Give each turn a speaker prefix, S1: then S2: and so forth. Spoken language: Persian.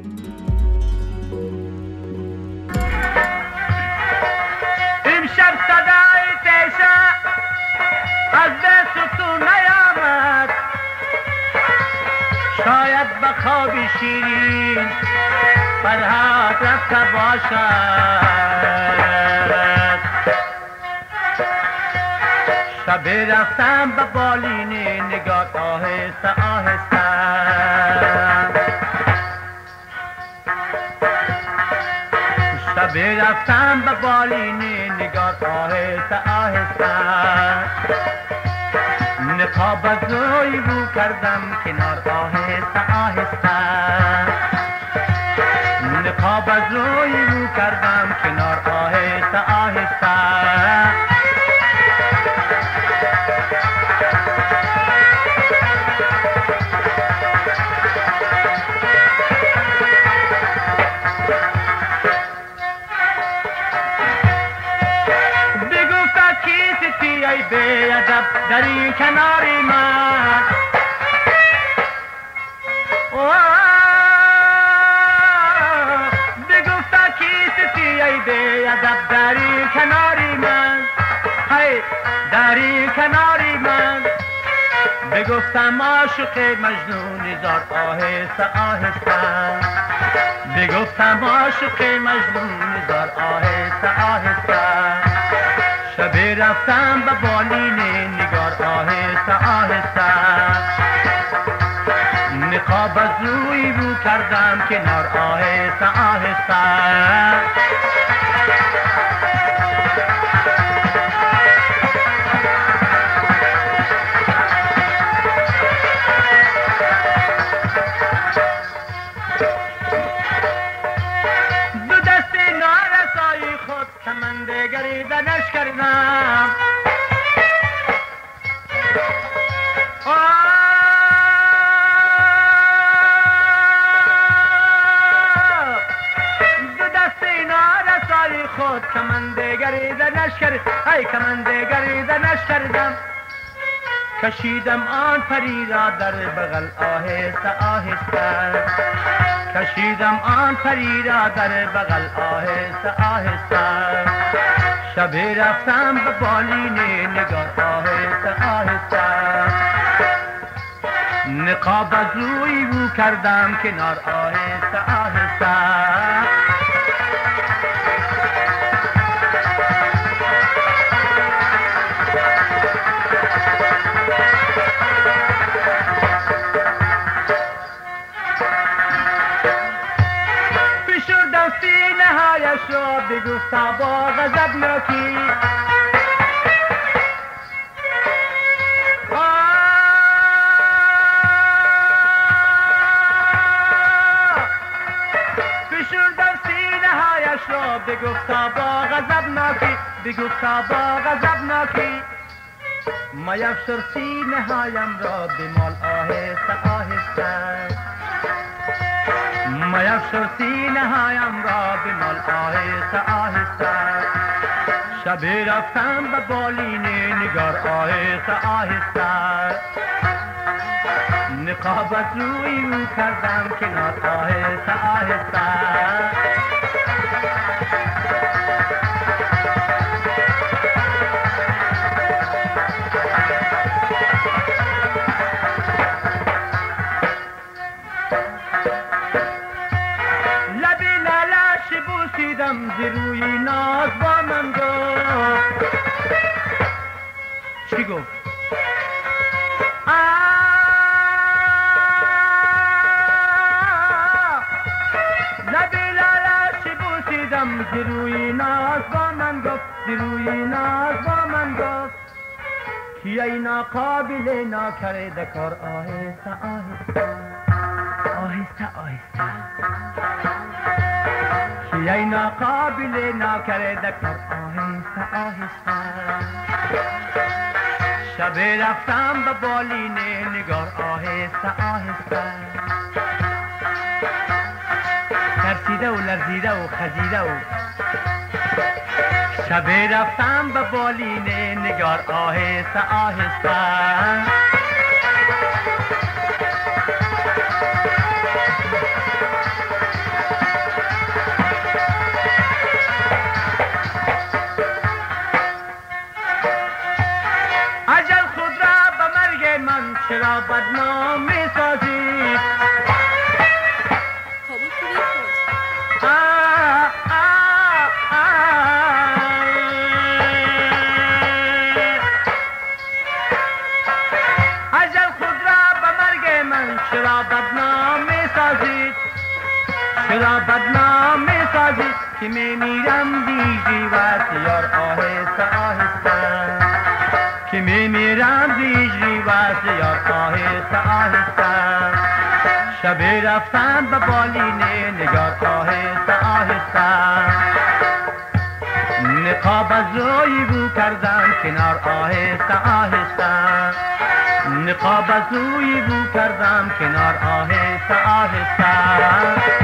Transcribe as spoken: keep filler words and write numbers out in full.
S1: امشب صدای تیشه از دست تو نیامد، شاید به خواب شیرین فرهاد رفته باشد. شب رفتم به بالین نگار آهسته آهسته، شب رفتم به بالین نگار آهسته آهسته، نقاب از روی رو کردم کنار آهسته آهسته، نقاب از روی رو کردم کنار آهسته آهسته. بگفتا کیستی ای بیادب در این کناری من، بگفتا کیستی ای بیادب در این کناری من، هی در این کناری من. بگفتم عاشق مجنون زار آهسته آهسته، بگفتم عاشق مجنون زار آهسته آهسته. شب رفتم به بالین نگار آهسته آهسته، نقاب از روی رو کردم کنار آهسته آهسته. دو دست نارسایی خود کمنده گریدنش کردم، دو دست نارسایی خود کمنده گریدنش کردم، ای کمنده گریدنش کردم. کشیدم آن پری را در بغل آهسته آهسته، کشیدم آن پری را در بغل آهسته آهسته. شب رفتم به بالین نگار آهسته آهسته، نقاب از روی رو کردم کنار آهسته آهسته. را بگفتا با غضب ناکی، فشردم سینه هایش را بگفتا با غضب ناکی، بگفتا با غضب ناکی. میفشر سینه هایم را بمال آهسته آهسته، میفشر سینه هایم را بمال آهسته آهسته. شب رفتم به بالین نگار آهسته آهسته، نقاب از روی رو کردم کنار آهسته آهسته. بوسیدم ز روی ناز با من گفت، چی گفت؟ لب لالش بوسیدم ز روی ناز با من گفت، ز روی ناز با من گفت. کی ای ناقابل ناکرده کار آهسته آهسته، آهسته آهسته. ای ناقابل ناکرده کار آهسته آهسته. شب رفتم به بالین نگار آهسته آهسته، ترسیده و لرزیده و خزیده و. شب رفتم به بالین نگار آهسته آهسته، چرا بدنام می سازی که می میرم دیجی وقت یار آهسته آهسته که می میرم دیجی وقت یار آهسته آهسته شب رفتن به بالینه نگار آهسته آهسته نقاب از روی بو کردم کنار آهسته آهسته نقاب از روی بو کردم کنار آهسته آهسته